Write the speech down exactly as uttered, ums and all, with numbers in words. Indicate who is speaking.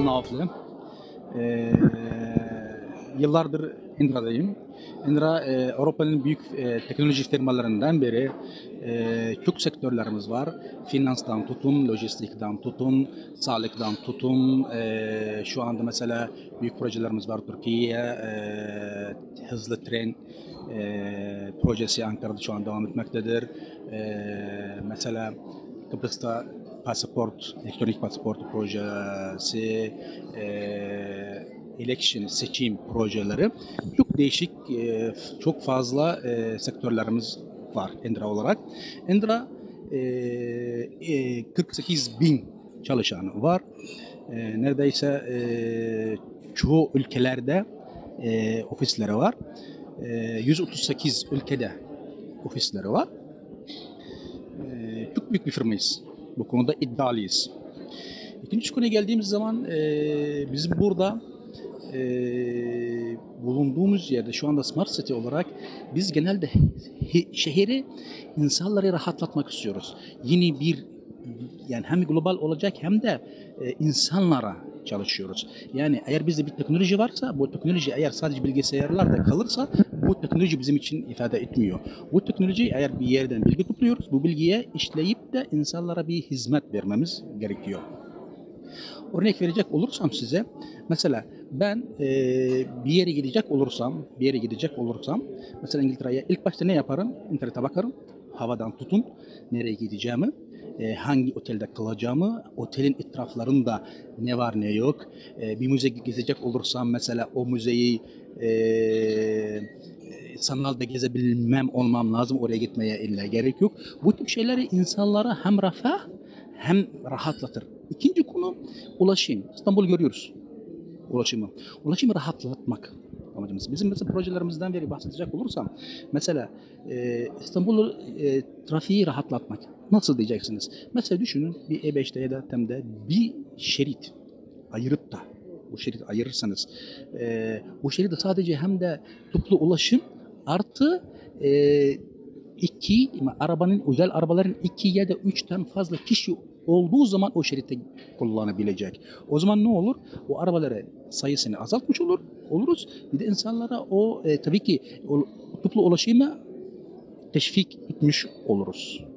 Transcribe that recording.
Speaker 1: Avflı. Ee, Yıllardır Indra'dayım. Indra, e, Avrupa'nın büyük e, teknoloji firmalarından biri. E, çok sektörlerimiz var. Finanstan tutun, lojistikten tutun, sağlıktan tutun. E, şu anda mesela büyük projelerimiz var Türkiye'ye. E, hızlı tren e, projesi Ankara'da şu an devam etmektedir. E, mesela Kıbrıs'ta pasaport, elektronik pasaport projesi, e, election, seçim projeleri çok değişik, e, çok fazla e, sektörlerimiz var Endra olarak. Endra e, e, kırk sekiz bin çalışanı var. E, neredeyse e, çoğu ülkelerde e, ofisleri var. E, yüz otuz sekiz ülkede ofisleri var. E, çok büyük bir firmayız. Bu konuda iddialıyız. İkinci konuya geldiğimiz zaman e, bizim burada e, bulunduğumuz yerde şu anda Smart City olarak biz genelde he, şehri insanları rahatlatmak istiyoruz. Yeni bir yani hem global olacak hem de e, insanlara çalışıyoruz. Yani eğer bizde bir teknoloji varsa bu teknoloji eğer sadece bilgisayarlarda kalırsa bu teknoloji bizim için ifade etmiyor. Bu teknoloji eğer bir yerden bilgi topluyoruz bu bilgiye işleyip de insanlara bir hizmet vermemiz gerekiyor. Örnek verecek olursam size, mesela ben e, bir yere gidecek olursam, bir yere gidecek olursam, mesela İngiltere'ye ilk başta ne yaparım? İnternete bakarım, havadan tutun, nereye gideceğimi, e, hangi otelde kalacağımı, otelin etraflarında ne var ne yok. E, bir müze gezecek olursam mesela o müzeyi e, sanalda gezebilmem olmam lazım, oraya gitmeye illa gerek yok. Bu tip şeyleri insanlara hem refah hem rahatlatır. İkinci konu ulaşım. İstanbul görüyoruz ulaşımı. Ulaşımı rahatlatmak amacımız. Bizim mesela projelerimizden biri bahsedecek olursam mesela e, İstanbul'u e, trafiği rahatlatmak. Nasıl diyeceksiniz? Mesela düşünün bir E beşte ya da TEM'de bir şerit ayırıp da bu şeridi ayırırsanız e, bu şeridi sadece hem de toplu ulaşım artı e, iki arabanın özel arabaların iki ya da üçten fazla kişi olduğu zaman o şeritte kullanabilecek. O zaman ne olur? O arabaları sayısını azaltmış olur, oluruz. Bir de insanlara o e, tabii ki o, toplu ulaşımı teşvik etmiş oluruz.